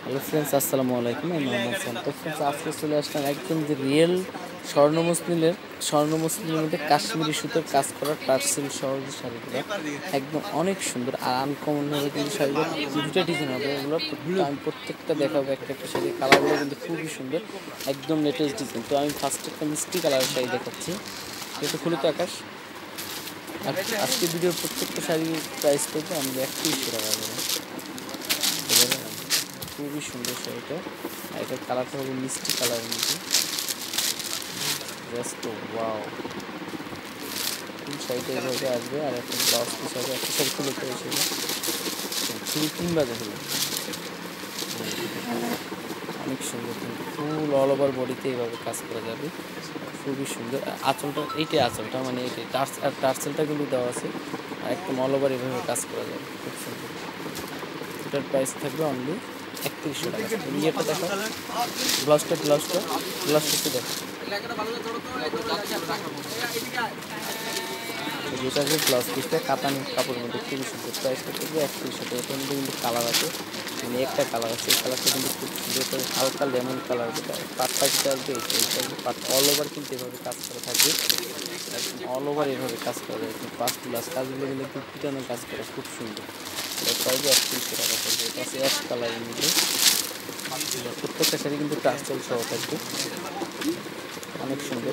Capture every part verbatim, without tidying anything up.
Hello friends, আসসালামু আলাইকুম। আমি মোহাম্মদ সান। তো ফ্রেন্ডস, আজকে চলে আসলাম একদম যে রিয়েল স্বর্ণ মুসলিমের স্বর্ণ মুসলিমের মধ্যে কাশ্মীরি সুতোর কাজ করা টার্সেল সহ যে শাড়িগুলো একদম অনেক সুন্দর আর আনকমন হবে। কিন্তু শাড়িগুলো দুটা ডিজাইন হবে, এগুলো আমি প্রত্যেকটা দেখাবো একটা একটা শাড়ি। কালারগুলো কিন্তু খুবই সুন্দর, একদম লেটেস্ট ডিজাইন। তো আমি ফার্স্ট একটা মিষ্টি কালারের শাড়ি দেখাচ্ছি, যেহেতু খুলে তো আকাশ। আর আজকে ভিডিওর প্রত্যেকটা শাড়ির প্রাইস করবো আমি একত্রিশশো টাকা করে। খুবই সুন্দর শাড়িটা, আর এটার কালারটা হবে মিষ্টি কালারের মধ্যে। জাস্ট ওয়াও, ফুল শাড়িটা এভাবে আসবে আর একটা ব্লাউজ পিস হবে। একটা শাড়ি খুলে করে সেটা শুধু তিন বাজে হলো, অনেক সুন্দর। কিন্তু ফুল অল ওভার বডিতে এইভাবে কাজ করা যাবে, খুবই সুন্দর। আঁচলটা এইটাই, আঁচলটা মানে এইটাই টার্স, আর টার্সেলটা কিন্তু দেওয়া আছে, আর একদম অল ওভার এভাবে কাজ করা যাবে, খুব সুন্দর। এটার প্রাইস থাকবে অনলি একত্রিশশো টাকা। ইয়েটা দেখো, ব্লাউজটা ব্লাউজটা ব্লাউজটা একটু দেখো, যেটা আছে ব্লাউজ পিসটা কাতান কাপড়ের মধ্যে খুবই সুন্দর। প্রাইসটা থাকবে একত্রিশশো টাকা। এটার মধ্যে কিন্তু কালার আছে, মানে একটা কালার আছে, এই কালারটা কিন্তু খুব সুন্দর, হালকা লেমন কালার। যেটা পাটটা যেটা আসবে এইটা, এইটা পাট অল ওভার কিন্তু এভাবে কাজ করা থাকবে, একদম অল ওভার এভাবে কাজ করা যায়। কিন্তু পাঁচ প্লাস কাজগুলো কিন্তু একটু পিটানো কাজ করা, খুব সুন্দর। এটা প্রাইসে একত্রিশশো টাকা পড়বে। এটা আছে অ্যাশ কালারের মধ্যে, প্রত্যেকটা শাড়ি কিন্তু টার্সেল সহ থাকবে, অনেক সুন্দর,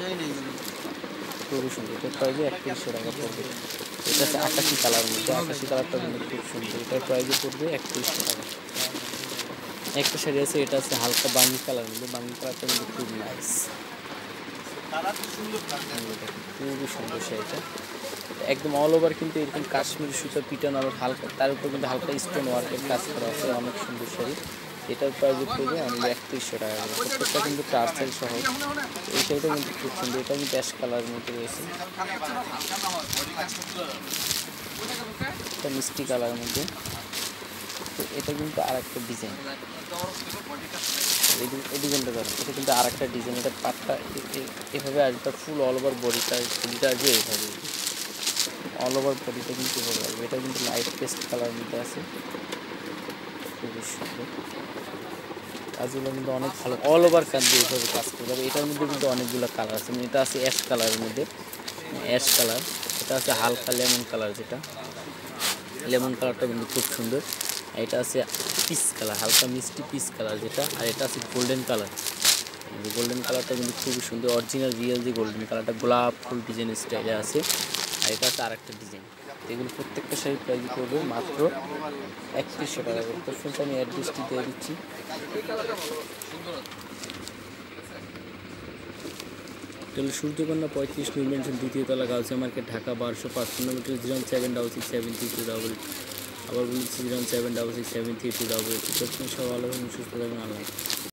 খুবই সুন্দর। এটার প্রাইসে একত্রিশশো টাকা পড়বে। এটা আছে আকাশি কালারের মধ্যে, আকাশি কালারটা কিন্তু খুব সুন্দর। এটার প্রাইসে পড়বে একত্রিশশো টাকা। একটা শাড়ি আছে, এটা আছে হালকা বাঙ্গি কালারের মধ্যে, বাঙ্গি কালারটা কিন্তু খুব নাইস, খুবই সুন্দর শাড়িটা। একদম অল ওভার কিন্তু এরকম কাশ্মীরি সুতো পিটানো আর হালকা, তার উপর কিন্তু হালকা স্টোন ওয়ার্কের কাজ করা আছে, অনেক সুন্দর শাড়ি। এটার প্রাইস পড়বে আমি একত্রিশশো টাকা করে। প্রত্যেকটা কিন্তু টার্সেল সহ। এই শাড়িটা কিন্তু খুব সুন্দর, এটা কিন্তু অ্যাশ কালারের মধ্যে রয়েছে, এটা মিষ্টি কালারের মধ্যে। তো এটা কিন্তু আর একটা ডিজাইন, এই ডিজাইনটা ধরো, এটা কিন্তু আর একটা ডিজাইন। এটা পাটটা এভাবে আসবে, ফুল অল ওভার বডিটা বডিটা আসবে এইভাবে, অল ওভার বডিটা কিন্তু এভাবে আসবে। এটা কিন্তু লাইট পেস্ট কালারের মধ্যে আছে, খুবই সুন্দর। কাজগুলো কিন্তু অনেক ভালো, অল ওভার কাজ দিয়ে এইভাবে কাজ করতে হবে। এটার মধ্যে কিন্তু অনেকগুলো কালার আছে, এটা আছে অ্যাশ কালারের মধ্যে, অ্যাশ কালার। এটা আছে হালকা লেমন কালার, যেটা লেমন কালারটা কিন্তু খুব সুন্দর। এটা আছে পিস কালার, হালকা মিষ্টি পিস কালার যেটা। আর এটা আছে গোল্ডেন কালার, গোল্ডেন কালারটা কিন্তু খুবই সুন্দর, অরিজিনাল রিয়েল যে গোল্ডেন কালারটা গোলাপ ফুল ডিজাইন স্টাইলে আছে। আর এটা আছে আর একটা ডিজাইন। এগুলো প্রত্যেকটা শাড়ির প্রাইস পড়বে মাত্র একত্রিশশো টাকা করে। তো ফ্রেন্ডস, আমি অ্যাড্রেসটি দিয়ে দিচ্ছি। তাহলে সূর্যকন্যা পঁয়ত্রিশ নূর মেনশন, দ্বিতীয় তলা, গাউসিয়া মার্কেট, ঢাকা বারোশো পাঁচ। ফোন নম্বরটি zero seven double six seven three two double eight. আবার বলেছি zero seven double six seven three two double eight. সব ভালো সুস্থ থাকবেন, আল্লাহ।